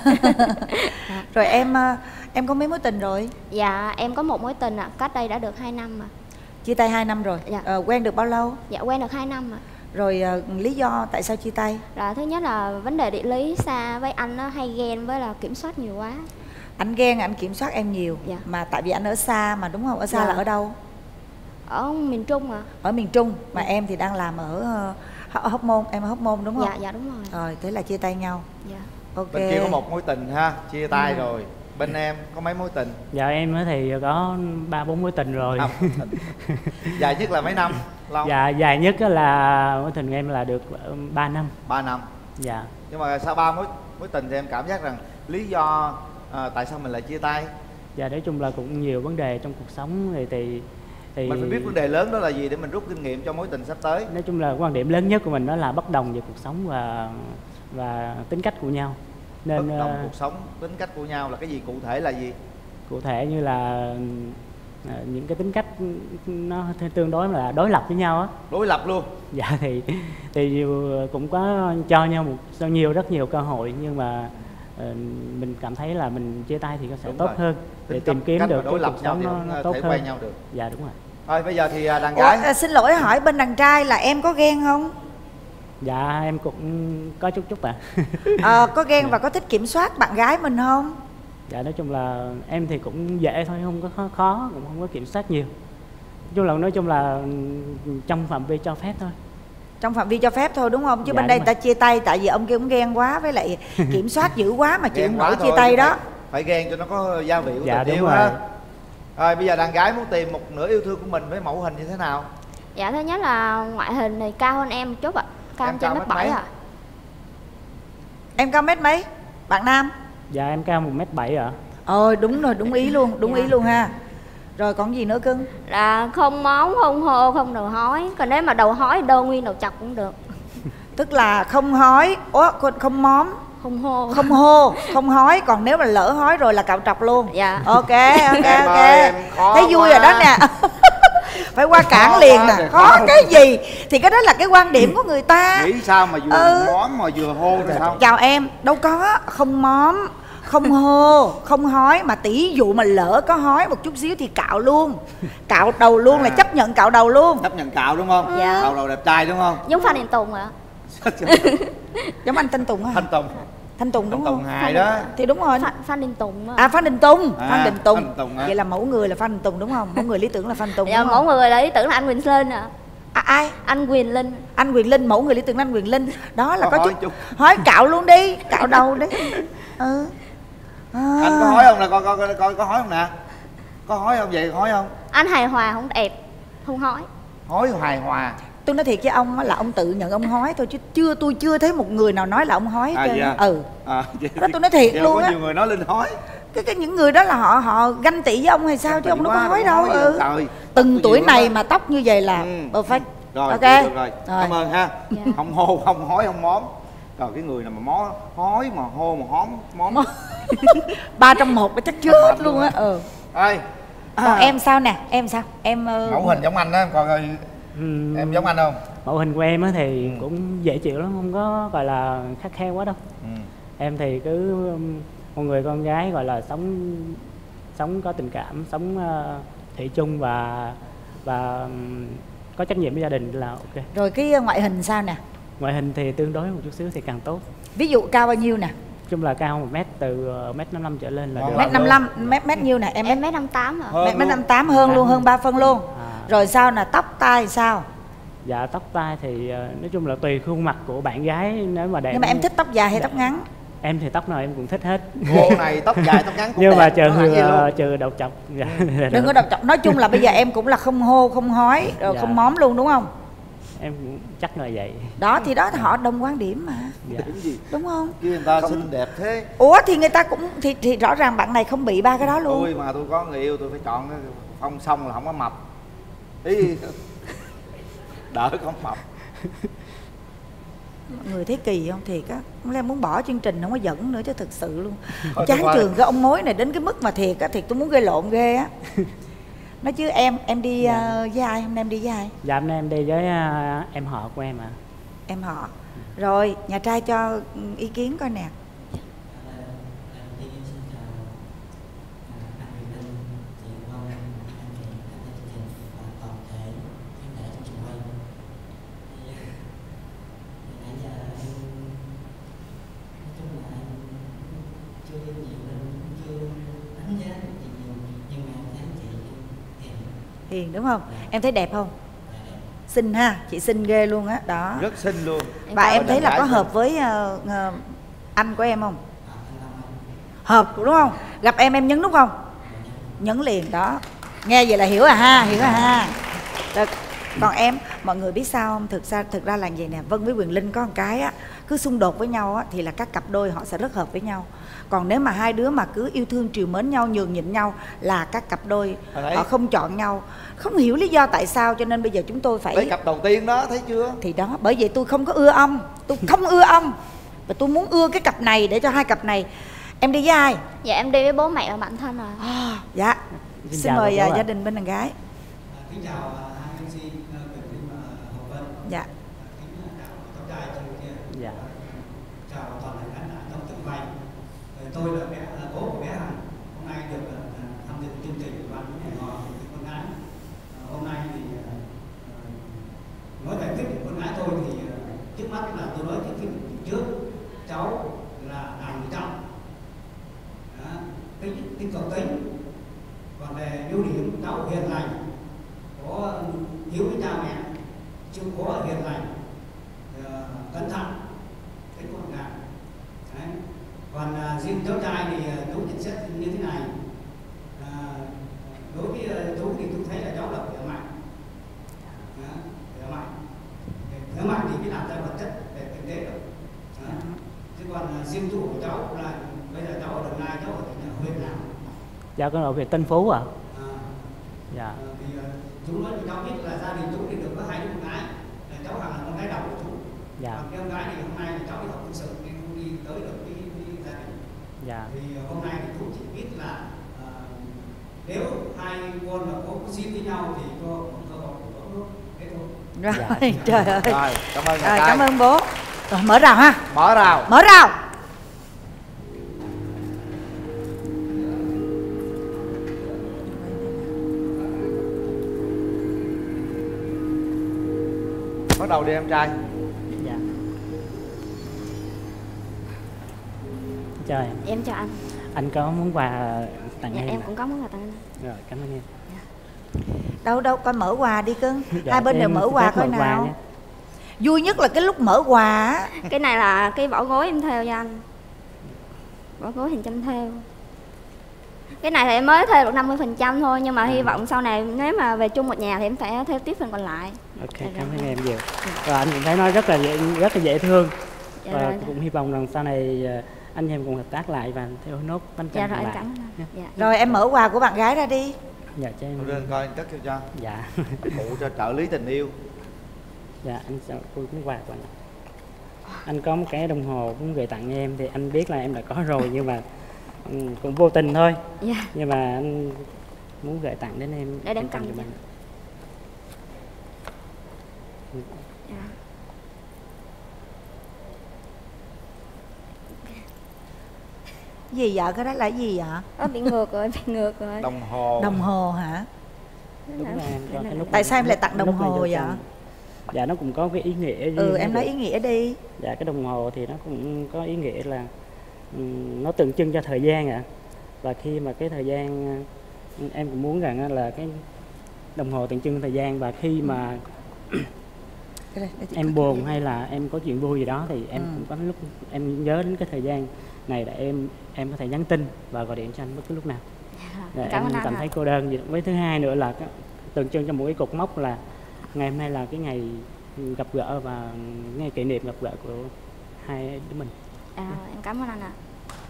Rồi em em có mấy mối tình rồi? Dạ em có một mối tình ạ, à, cách đây đã được hai năm mà. Chia tay hai năm rồi. Dạ. À, quen được bao lâu? Dạ quen được hai năm ạ. Rồi à, lý do tại sao chia tay? Là thứ nhất là vấn đề địa lý, xa với anh nó hay ghen với là kiểm soát nhiều quá. Anh ghen, anh kiểm soát em nhiều. Dạ. Mà tại vì anh ở xa mà đúng không? Ở xa Dạ. là ở đâu? Ở miền Trung ạ. À. Ở miền Trung, mà em thì đang làm ở, ở Hóc Môn, em ở Hóc Môn đúng không? Dạ, dạ đúng rồi. Rồi, thế là chia tay nhau. Dạ. Ok. Bên kia có một mối tình ha, chia tay Ừ. rồi. Bên em có mấy mối tình? Dạ em á thì có ba bốn mối tình rồi. Dài nhất là mấy năm? Long? Dạ dài nhất á là mối tình của em là được ba năm. ba năm. Dạ. Nhưng mà sau ba mối mối tình thì em cảm giác rằng lý do à, tại sao mình lại chia tay? Dạ nói chung là cũng nhiều vấn đề trong cuộc sống thì thì thì Mình phải biết vấn đề lớn đó là gì để mình rút kinh nghiệm cho mối tình sắp tới. Nói chung là quan điểm lớn nhất của mình đó là bất đồng về cuộc sống và và tính cách của nhau. Nên Bất đồng uh, cuộc sống, tính cách của nhau là cái gì, cụ thể là gì? Cụ thể như là uh, những cái tính cách nó tương đối là đối lập với nhau á. Đối lập luôn? Dạ thì thì cũng có cho nhau một cho nhiều rất nhiều cơ hội, nhưng mà uh, mình cảm thấy là mình chia tay thì nó sẽ Đúng tốt rồi. hơn để Tính tìm kiếm cách được mà đối cái lập cuộc nhau sống thì nó, không nó tốt thể hơn. quen nhau được. Dạ đúng rồi. Thôi bây giờ thì đàn Ủa, gái. à, xin lỗi hỏi bên đàn trai là em có ghen không? Dạ em cũng có chút chút ạ. À. À, có ghen và có thích kiểm soát bạn gái mình không? Dạ nói chung là em thì cũng dễ thôi, không có khó, khó cũng không có kiểm soát nhiều. Nói chung là nói chung là trong phạm vi cho phép thôi. Trong phạm vi cho phép thôi đúng không? Chứ Dạ, bên đây đúng người ta chia tay tại vì ông kia cũng ghen quá, với lại kiểm soát dữ quá mà chịu Ghen không quá nổi chia thôi, tay chứ đó. phải, phải ghen cho nó có gia vị của Dạ, tình đúng yêu rồi. ha. Rồi bây giờ đàn gái muốn tìm một nửa yêu thương của mình với mẫu hình như thế nào? Dạ thứ nhất là ngoại hình thì cao hơn em một chút ạ. Cao Em hơn trên cao mét mét bảy mấy? ạ. Em cao mét mấy? Bạn nam? Dạ em cao một mét bảy ạ. Ờ đúng rồi, đúng ý luôn, đúng Dạ. ý luôn ha. Rồi còn gì nữa cưng? Là không móng, không hô, không đầu hói. Còn nếu mà đầu hói đơ nguyên đầu chọc cũng được. Tức là không hói, ủa, không- không móm, Không hô. không hô, không hói. Còn nếu mà lỡ hói rồi là cạo trọc luôn. Dạ. Ok, ok, Em ok. ơi, em khó Thấy vui quá. rồi đó nè. Phải qua cản Khó liền quá nè. thì Khó khó. cái gì? Thì cái đó là cái quan điểm của người ta. Nghĩ sao mà vừa Ừ. món mà vừa hô rồi sao? Chào em, đâu có, không móm, không hô, không hói. Mà tỷ dụ mà lỡ có hói một chút xíu thì cạo luôn. Cạo đầu luôn, À. là chấp nhận cạo đầu luôn. Chấp nhận cạo đúng không? Dạ. Cạo đầu đẹp trai đúng không? Giống Phan Đình Tùng ạ. Giống anh Thanh Tùng hả? Thanh Tùng. Thanh Tùng đúng Thanh không? Tùng hài đó. Thì đúng rồi. Phan, Phan Đình Tùng ạ. À Phan Đình Tùng, À, Phan Đình Tùng. Phan Đình Tùng hả? Vậy là mẫu người là Phan Đình Tùng đúng không? Mẫu người lý tưởng là Phan Đình Tùng Dạ đúng mẫu không? người là ý tưởng là anh Quyền Linh ạ. À, ai? Anh Quyền Linh. Anh Quyền Linh, mẫu người lý tưởng là anh Quyền Linh. Đó là Có có hói chút chút. hói cạo luôn đi, cạo đầu đi. Ừ. À. Anh có hói không nè, coi coi coi coi có hói không nè? Có hói không vậy, hói không? Anh hài hòa không đẹp. Không hói. Hói hài hòa. Tôi nói thiệt với ông á, là ông tự nhận ông hói thôi chứ chưa tôi chưa thấy một người nào nói là ông hói hết À, trơn. dạ. Ừ. À, Đó tôi nói thiệt dạ, luôn có á. nhiều người nói Linh hói. Cái, cái những người đó là họ họ ganh tị với ông hay sao, chứ ông đâu có quá, hói đâu đâu. có hói Ừ. gì đâu. Trời, Từng tóc tuổi nhiều này lắm mà tóc như vậy là Ừ. perfect. Rồi, Ok. được rồi. Rồi. Cảm ơn ha. Dạ. Không hô, không hói, không móm. Rồi cái người nào mà mó hói mà hô mà hóm móm. Ba trong một nó chắc chết luôn á. Ừ. Ơi. Còn em sao nè, em sao? Em uh... Mẫu hình giống anh đó, em coi coi. Ừm, Em giống anh không? Mẫu hình của em á thì Ừ. cũng dễ chịu lắm, không có gọi là khắt khe quá đâu. Ừ. Em thì cứ um, một người con gái gọi là sống sống có tình cảm, sống uh, thủy chung và và um, có trách nhiệm với gia đình là ok. Rồi cái ngoại hình sao nè? Ngoại hình thì tương đối một chút xíu thì càng tốt. Ví dụ cao bao nhiêu nè? Chung là cao một mét, từ uh, mét năm mươi lăm trở lên là được. Mét năm mươi lăm, mét mét nhiêu nè? Em Em mét năm tám ạ. mét mét năm mươi tám hơn luôn, hơn ba phân luôn. À. Rồi sao nè, tóc tai sao? Dạ tóc tai thì uh, nói chung là tùy khuôn mặt của bạn gái, nếu mà đẹp. Nhưng mà em thích tóc dài hay Dạ. tóc ngắn? Em thì tóc nào em cũng thích hết. Cô này tóc dài tóc ngắn cũng nhưng mà đẹp, trừ nó là gì luôn? uh, trừ đầu chọc. Dạ. Đừng có độc chọc. Nói chung là bây giờ em cũng là không hô, không hói, rồi Dạ. không móm luôn đúng không? Em cũng chắc là vậy. Đó thì đó họ đồng quan điểm mà. Dạ. Đúng không? Chứ người ta Không. xinh đẹp thế. Ủa thì người ta cũng thì, thì rõ ràng bạn này không bị ba cái đó luôn. Tôi mà tôi có người yêu tôi phải chọn cái phong song là không có mập. Ý đỡ không mập. Mọi người thấy kỳ không? Thiệt á, không lẽ muốn bỏ chương trình không có dẫn nữa chứ thực sự luôn. Thôi, Chán tôi qua trường cái ông mối này đến cái mức mà thiệt á, thiệt tôi muốn gây lộn ghê á. Nói chứ em em đi Dạ. uh, với ai? Hôm nay em đi với ai? Dạ hôm nay em đi với uh, em họ của em ạ. À. Em họ. Rồi nhà trai cho ý kiến coi nè. Hiền đúng không? Em thấy đẹp không? Xinh ha, chị xinh ghê luôn á, đó. Rất xinh luôn. Và em thấy là có Gái hợp với uh, uh, anh của em không? Hợp đúng không? Gặp em em nhấn nút không? Nhấn liền đó. Nghe vậy là hiểu à ha, hiểu à ha. Rồi, còn em, mọi người biết sao không? Thực ra thực ra là vậy nè, Vân với Quyền Linh có một cái á, cứ xung đột với nhau á thì là các cặp đôi họ sẽ rất hợp với nhau. Còn nếu mà hai đứa mà cứ yêu thương trìu mến nhau, nhường nhịn nhau là các cặp đôi họ không chọn nhau. Không hiểu lý do tại sao, cho nên bây giờ chúng tôi phải Đấy cặp đầu tiên đó, thấy chưa? Thì đó, bởi vậy tôi không có ưa ông. Tôi không ưa ông. Và tôi muốn ưa cái cặp này để cho hai cặp này. Em đi với ai? Dạ em đi với bố mẹ và bạn thân à. À, dạ. Xin Xin chào mời bố uh, ạ. gia đình bên đàn gái. Kính chào hai em xê Quyền Linh và Hồng Vân. Dạ. Kính chào cháu trai trên kia. Dạ. Chào toàn thể khán giả trong trường quay. Tôi là bé là bố của bé Hằng. Hôm nay được uh, tham dự chương trình của ban hẹn hò với con gái. Uh, hôm nay thì uh, nói về phim của con gái tôi thì uh, trước mắt là tôi nói cái phim trước cháu là Đàm Vĩnh Trọng. Tính tính cầu tính. Còn về ưu điểm cháu hiền lành, có hiếu với cha mẹ, chịu khó hiền lành, cẩn thận, tính gọn gàng. Còn uh, riêng cháu trai thì uh, chú nhận xét như thế này. Uh, đối với uh, chú thì tôi thấy là cháu là khỏe mạnh, uh, khỏe mạnh, khỏe mạnh thì mới làm ra vật chất về kinh tế được. Uh, chứ còn uh, riêng chủ của cháu là bây giờ cháu ở Đồng Nai, cháu ở tỉnh huyện nào? Dạ con ở Việt Tân Phú ạ. À. À, Dạ. à, thì uh, chú nói thì cháu biết là gia đình chú thì được có hai đứa con gái, là cháu Hằng là con gái đầu của chú. Dạ. Còn cái con gái thì hôm nay thì cháu đi học quân sự nên không đi tới được với, với gia đình. Dạ. Thì uh, hôm nay thì chú chỉ biết là uh, nếu hai con mà có duyên với nhau thì có cơ hội của nó thế thôi. Rồi, Dạ. trời ơi. Rồi, cảm ơn nhà Rồi, trai. cảm ơn bố. Rồi, mở rào ha. Mở rào. Mở rào. Bắt đầu đi em trai. Dạ. Chào em. Em chào anh. Anh có món quà tặng Dạ em. em à? cũng có món quà tặng anh. Rồi, cảm ơn em. Đâu đâu coi mở quà đi cưng. Dạ, Hai bên đều em mở xin quà phép coi mở quà nào. nhé. Vui nhất là cái lúc mở quà á. Cái này là cái vỏ gối em theo cho anh. Vỏ gối hình chanh theo. Cái này thì em mới thuê được năm mươi phần trăm thôi, nhưng mà hy vọng sau này nếu mà về chung một nhà thì em phải thuê tiếp phần còn lại. Ok, cảm ơn em nhiều. Và anh cũng thấy nói rất là dễ, rất là dễ thương. Dạ Và rồi. cũng hy vọng rằng sau này anh em cùng hợp tác lại và theo nốt bánh Dạ canh rồi, còn em lại. cảm ơn anh. Dạ. Rồi em mở quà của bạn gái ra đi. Dạ cho em. Đưa coi anh cất cho cho. Dạ. Phụ cho trợ lý tình yêu. Dạ anh sẽ tôi cũng quà của anh. Anh có một cái đồng hồ cũng gửi tặng em, thì anh biết là em đã có rồi nhưng mà ừ, cũng vô tình thôi. Dạ. Nhưng mà anh muốn gửi tặng đến em. Để đem em cầm cho cho. mình. Dạ. Gì vậy? Cái đó là gì vậy? Ơ, bị ngược rồi, bị ngược rồi. Đồng hồ. Đồng hồ hả? Đúng là em có cái lúc Tại này- sao em lại tặng lúc đồng này hồ vô vậy? trong. Dạ nó cũng có cái ý nghĩa riêng. Ừ, em của- nói ý nghĩa đi. Dạ cái đồng hồ thì nó cũng có ý nghĩa là ừm, nó tượng trưng cho thời gian ạ. Và khi mà cái thời gian ừ, em cũng muốn rằng á là cái đồng hồ tượng trưng thời gian, và khi mà Đây, đây, chị em cất buồn đi. hay là em có chuyện vui gì đó thì em Ừ. cũng có lúc em nhớ đến cái thời gian này để em em có thể nhắn tin và gọi điện cho anh bất cứ lúc nào. Để Cảm em ơn anh cảm ạ. thấy cô đơn gì. Với thứ hai nữa là cái, tượng trưng cho một cái cột mốc là ngày hôm nay là cái ngày gặp gỡ và ngày kỷ niệm gặp gỡ của hai đứa mình. À, em cảm ơn anh ạ.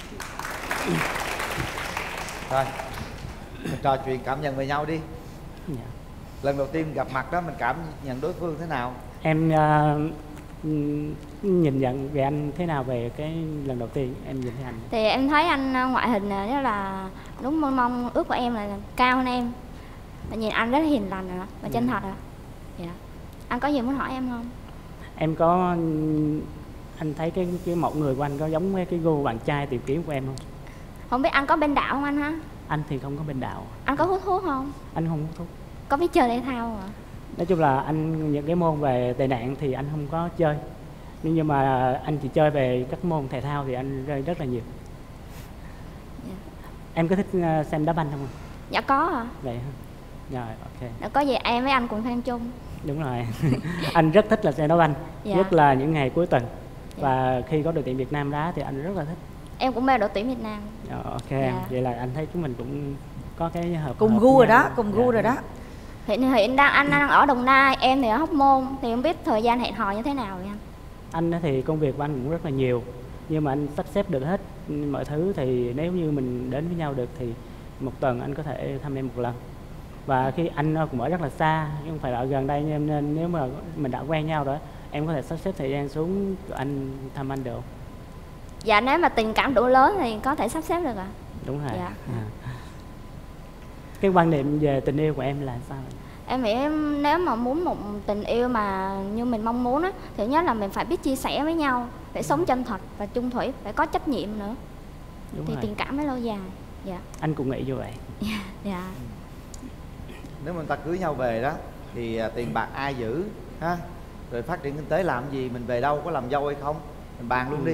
Rồi, mình trò chuyện cảm nhận về nhau đi. Dạ. Lần đầu tiên gặp mặt đó mình cảm nhận đối phương thế nào? Em uh, nhìn nhận về anh thế nào về cái lần đầu tiên em nhìn thấy anh? Thì em thấy anh ờ, ngoại hình này rất là đúng mong mong ước của em là cao hơn em. Và nhìn anh rất là hiền lành ạ, và chân Dạ. thật ạ. Dạ. Anh có gì muốn hỏi em không? Em có anh thấy cái cái mẫu người của anh có giống với cái gu bạn trai tìm kiếm của em không? Không biết anh có bên đạo không anh ha? Anh thì không có bên đạo, Anh có hút thuốc không? anh không hút thuốc. Có biết chơi thể thao không ạ? Nói chung là anh những cái môn về tệ nạn thì anh không có chơi, nhưng nhưng mà anh chỉ chơi về các môn thể thao thì anh chơi rất là nhiều. Dạ. Em có thích uh, xem đá banh không? Dạ có ạ. Vậy hả? Rồi ok. Đã có gì em với anh cùng xem chung. Đúng rồi. Anh rất thích là xem đá banh, Dạ. nhất là những ngày cuối tuần. Dạ. Và khi có đội tuyển Việt Nam đá thì anh rất là thích. Em cũng mê đội tuyển Việt Nam. Ờ, ok, Dạ. vậy là anh thấy chúng mình cũng có cái hợp Cùng hợp gu với rồi nhau. đó, cùng gu Dạ. rồi đó. Hiện hiện đang anh đang ở Đồng Nai, em thì ở Hóc Môn, thì không biết thời gian hẹn hò như thế nào vậy anh? Anh á thì công việc của anh cũng rất là nhiều, nhưng mà anh sắp xếp được hết mọi thứ, thì nếu như mình đến với nhau được thì một tuần anh có thể thăm em một lần. Và khi anh cũng ở rất là xa, chứ không phải là ở gần đây, em nên nếu mà mình đã quen nhau rồi em có thể sắp xếp thời gian xuống cho anh thăm anh được không? Dạ nếu mà tình cảm đủ lớn thì có thể sắp xếp được ạ. Đúng rồi. Dạ. À. Cái quan niệm về tình yêu của em là sao? Em nghĩ em nếu mà muốn một tình yêu mà như mình mong muốn á, thì nhất là mình phải biết chia sẻ với nhau, phải sống chân thật và chung thủy, phải có trách nhiệm nữa. Đúng Thì rồi. tình cảm mới lâu dài. Dạ. Anh cũng nghĩ như vậy. Dạ. Nếu mà người ta cưới nhau về đó thì à, tiền bạc ai giữ ha, rồi phát triển kinh tế làm gì, mình về đâu có làm dâu hay không, mình bàn luôn đi.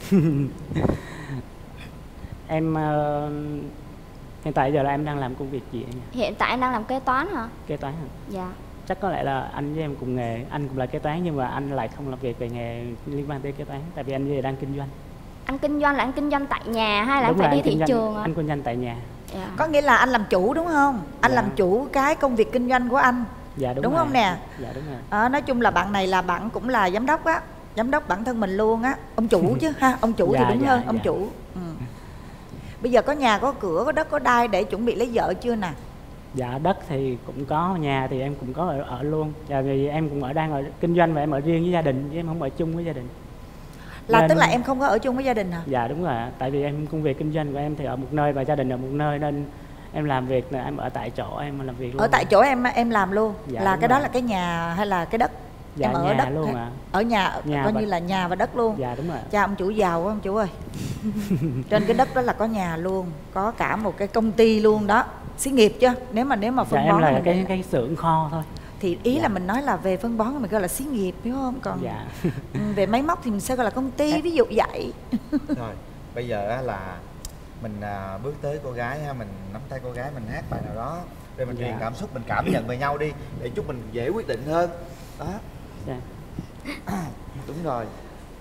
Em ờ, hiện tại giờ là em đang làm công việc gì nhỉ? Hiện tại em đang làm kế toán hả? Kế toán hả? Dạ. Chắc có lẽ là anh với em cùng nghề, anh cũng là kế toán nhưng mà anh lại không làm việc về nghề liên quan tới kế toán, tại vì anh bây giờ đang kinh doanh. Anh kinh doanh là anh kinh doanh tại nhà hay là Đúng anh phải rồi, đi anh thị kinh doanh- trường ạ? Anh kinh doanh tại nhà. Dạ. Có nghĩa là anh làm chủ đúng không? Anh Dạ. làm chủ cái công việc kinh doanh của anh. Dạ đúng, Đúng rồi. không nè? Dạ đúng rồi. Ờ, nói chung là bạn này là bạn cũng là giám đốc á, giám đốc bản thân mình luôn á, ông chủ chứ ha, ông chủ Dạ, thì đúng dạ, hơn, ông dạ. chủ. Ừ. Bây giờ có nhà, có cửa, có đất, có đai để chuẩn bị lấy vợ chưa nè? Dạ đất thì cũng có, nhà thì em cũng có ở, ở luôn. Dạ vì em cũng ở đang ở kinh doanh và em ở riêng với gia đình, chứ em không ở chung với gia đình. Là Nên- tức là em không có ở chung với gia đình hả? Dạ đúng rồi, ạ. Tại vì em công việc kinh doanh của em thì ở một nơi và gia đình ở một nơi, nên em làm việc là em ở tại chỗ em làm việc luôn. Ở tại chỗ em em làm luôn. Dạ, Là đúng cái đó rồi. là cái nhà hay là cái đất? Dạ, em ở nhà đất luôn hay- ạ. Ở nhà, Nhà coi và- như là nhà và đất luôn. Dạ đúng rồi. Cha ông chủ giàu quá ông chủ ơi. Trên cái đất đó là có nhà luôn, có cả một cái công ty luôn đó. Xí nghiệp chứ. Nếu mà nếu mà Dạ phân em bón là mình cái để- cái xưởng kho thôi. thì ý Dạ. là mình nói là về phân bón mình gọi là xí nghiệp hiểu không? Còn Dạ. ừ, về máy móc thì mình sẽ gọi là công ty, ví dụ vậy. Rồi bây giờ á là mình à, bước tới cô gái ha, mình nắm tay cô gái, mình hát bài nào đó để mình truyền Dạ. cảm xúc, mình cảm nhận về nhau đi, để chúc mình dễ quyết định hơn đó. Dạ. Đúng rồi.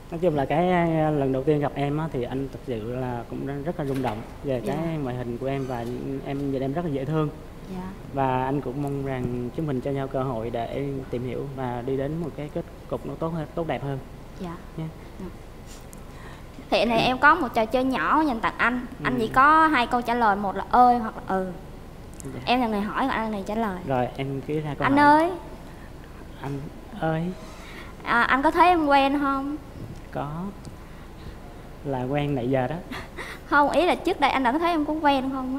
Nói chung là cái lần đầu tiên gặp em á, thì anh thực sự là cũng rất là rung động về Dạ. cái ngoại hình của em, và em nhìn em rất là dễ thương. Dạ. Và anh cũng mong rằng chúng mình cho nhau cơ hội để tìm hiểu và đi đến một cái kết cục nó tốt hơn, tốt đẹp hơn. Dạ. Nha. Hiện này em có một trò chơi nhỏ dành tặng anh. Ừ. Anh chỉ có hai câu trả lời, một là ơi hoặc là ừ. Dạ. Em là người hỏi, còn anh là người trả lời. Rồi em cứ ra câu Anh hỏi. ơi, Anh ơi, à, anh có thấy em quen không? có là quen nãy giờ đó. Không, ý là trước đây anh đã có thấy em cũng quen không á?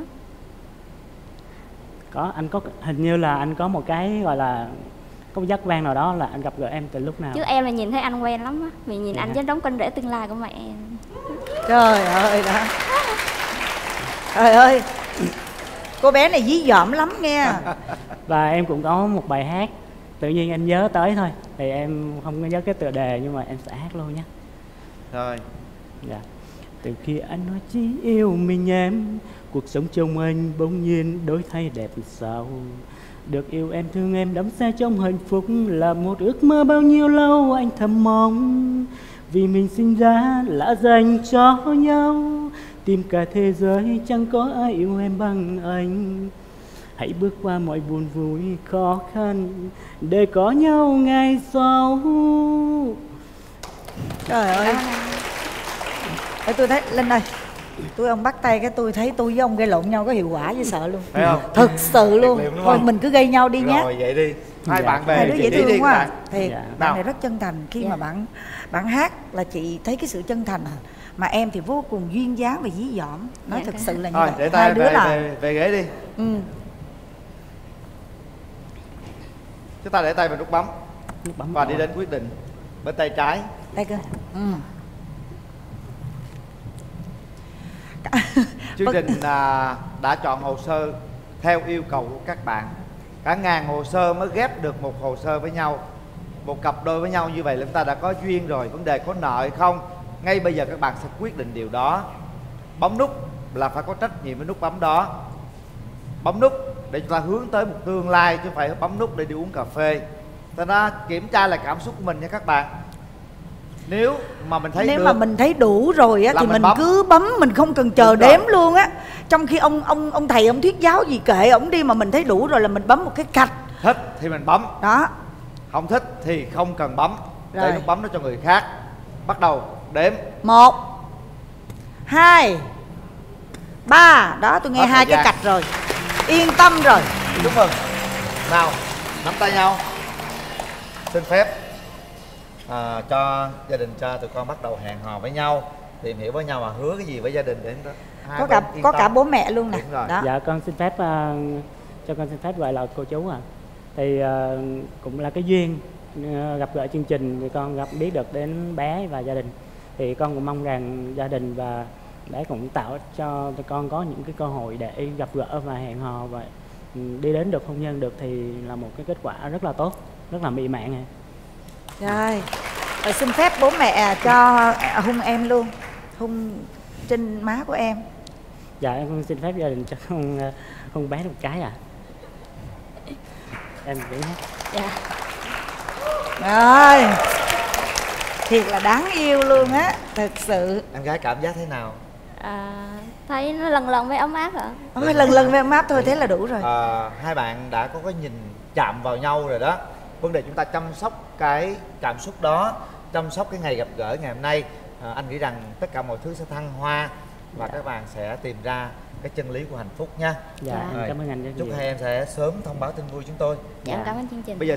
Có, anh có hình như là anh có một cái gọi là có một giác quan nào đó là anh gặp gỡ em từ lúc nào. Chứ em là nhìn thấy anh quen lắm á. Vì nhìn Dạ. anh giống đóng con rể tương lai của mẹ em. Trời ơi đó. Trời ơi, cô bé này dí dỏm lắm nghe. Và em cũng có một bài hát tự nhiên anh nhớ tới thôi, thì em không có nhớ cái tựa đề nhưng mà em sẽ hát luôn nhé. Rồi. Dạ. Từ khi anh nói chỉ yêu mình em, cuộc sống trong anh bỗng nhiên đổi thay đẹp sao. Được yêu em thương em đắm say trong hạnh phúc là một ước mơ bao nhiêu lâu anh thầm mong. Vì mình sinh ra là dành cho nhau, tìm cả thế giới chẳng có ai yêu em bằng anh. Hãy bước qua mọi buồn vui khó khăn để có nhau ngày sau. Trời ơi. Để tôi thấy Linh ơi, tôi ông bắt tay cái tôi thấy tôi với ông gây lộn nhau có hiệu quả với sợ luôn. Phải không? Thực sự luôn. Liệt liệm, đúng Thôi không? mình cứ gây nhau đi nhé. Rồi vậy đi. Hai Dạ. bạn về Hai đứa dễ chị đi thương đi quá. bạn. Thiệt, Dạ. bạn Nào. này rất chân thành khi Dạ. mà bạn bạn hát là chị thấy cái sự chân thành. Mà em thì vô cùng duyên dáng và dí dỏm. Nói Dạ, thực cảm sự là như Thôi vậy. để Hai tay đứa về, là về, về ghế đi. ừ. Chúng ta để tay vào nút bấm Nút bấm và on. đi đến quyết định. Bên tay trái. Đây cơ. Ừ. Chương trình à, đã chọn hồ sơ theo yêu cầu của các bạn. Cả ngàn hồ sơ mới ghép được một hồ sơ với nhau. Một cặp đôi với nhau như vậy là chúng ta đã có duyên rồi. Vấn đề có nợ hay không, ngay bây giờ các bạn sẽ quyết định điều đó. Bấm nút là phải có trách nhiệm với nút bấm đó. Bấm nút để chúng ta hướng tới một tương lai, chứ không phải bấm nút để đi uống cà phê. Ta đã kiểm tra lại cảm xúc của mình nha các bạn. Nếu mà mình thấy Nếu được, mà mình thấy đủ rồi á là thì mình mình bấm. cứ bấm, mình không cần chờ Đúng rồi. đếm luôn á. Trong khi ông ông ông thầy ông thuyết giáo gì kệ ông đi, mà mình thấy đủ rồi là mình bấm một cái cạch. thích thì mình bấm, Đó. không thích thì không cần bấm. Để Rồi. nút bấm nó cho người khác. Bắt đầu đếm. Một, hai, ba. Đó, tôi nghe Hết hai thời cái gian. cạch rồi. Yên tâm rồi. Chúc mừng. Nào, nắm tay nhau. Xin phép à, cho gia đình, cho tụi con bắt đầu hẹn hò với nhau, tìm hiểu với nhau và hứa cái gì với gia đình để hai Có bên cả yên có tâm. cả bố mẹ luôn nè. Đúng rồi. Đó. Dạ con xin phép uh, cho con xin phép gọi là cô chú à. Thì uh, cũng là cái duyên uh, gặp gỡ chương trình thì con gặp biết được đến bé và gia đình. Thì con cũng mong rằng gia đình và bé cũng tạo cho tụi con có những cái cơ hội để gặp gỡ và hẹn hò và ừ, đi đến được hôn nhân được, thì là một cái kết quả rất là tốt, rất là mỹ mãn. Rồi. Rồi xin phép bố mẹ cho hôn em luôn. Hôn trên má của em. Dạ em con xin phép gia đình cho con uh, hôn bé một cái à. Em nghĩ hết. Dạ. Rồi. Thiệt là đáng yêu luôn á. Thật sự. Em gái cảm giác thế nào? À, thấy nó lần lần với ấm áp hả? Ôi, lần lần với map thôi thế là đủ rồi. À, hai bạn đã có cái nhìn chạm vào nhau rồi đó. Vấn đề chúng ta chăm sóc cái cảm xúc đó, chăm sóc cái ngày gặp gỡ ngày hôm nay. à, Anh nghĩ rằng tất cả mọi thứ sẽ thăng hoa và các bạn sẽ tìm ra cái chân lý của hạnh phúc nha. Dạ, em Rồi. cảm ơn anh rất Chúc nhiều. hai em sẽ sớm thông báo tin vui chúng tôi. Dạ, em cảm ơn chương trình. Bây giờ